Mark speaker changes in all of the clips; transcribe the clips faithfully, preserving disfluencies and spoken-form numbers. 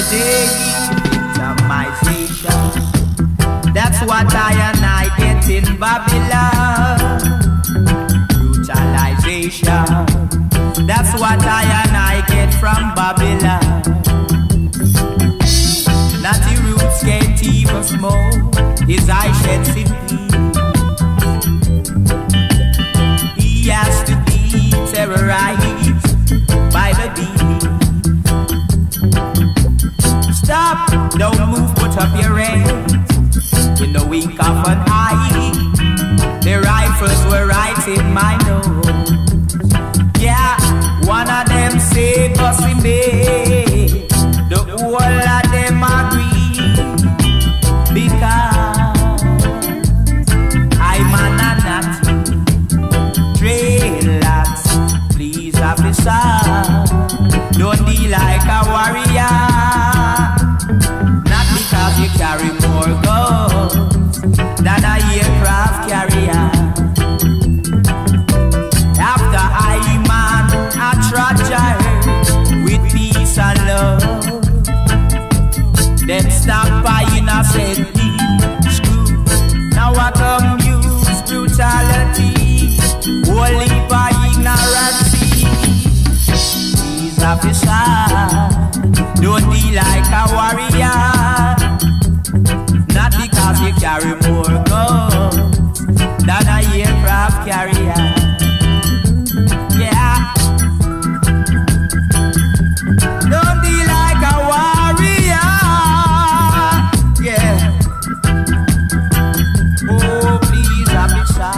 Speaker 1: victimization. That's what I and I get in Babylon. Brutalization. That's what I and I get from Babylon. Natty Roots can't even smoke. His eye sheds in peace. He has to be terrorized by the beast. Stop, don't move, put up your hands. In the wink of an eye, the rifles were right in my nose. Yeah, one of them say bossy me. The whole of them agree. Because I'm an anat. Dreadlocks, please officer. Don't be like a warrior. Not because you carry more guns than a aircraft carrier. After I man a tragedy with peace and love, them stop by innocent screw. Now I come use brutality, only by ignorance. These officers don't be like a warrior. Not because you carry more guns than a aircraft carrier. Yeah. Don't be like a warrior. Yeah. Oh, please, officer.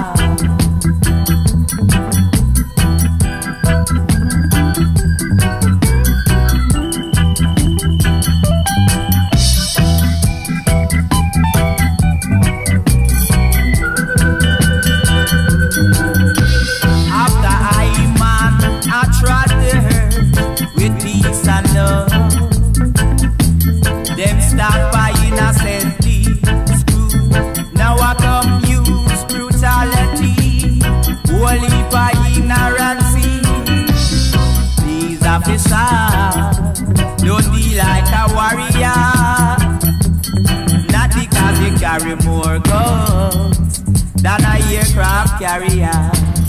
Speaker 1: Don't be like a warrior. Not because you carry more guns than a aircraft carrier.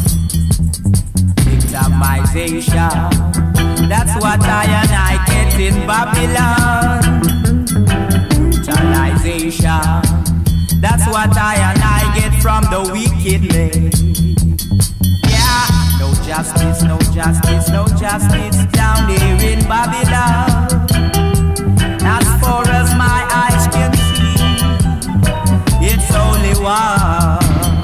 Speaker 1: Victimization. That's what I and I get in Babylon. Brutalization. That's what I and I get from the wicked men. No justice, no justice, no justice down here in Babylon. As far as my eyes can see, it's only one.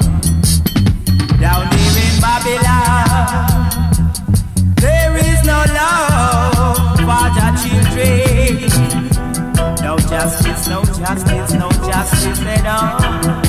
Speaker 1: Down here in Babylon, there is no love for the children. No justice, no justice, no justice at all.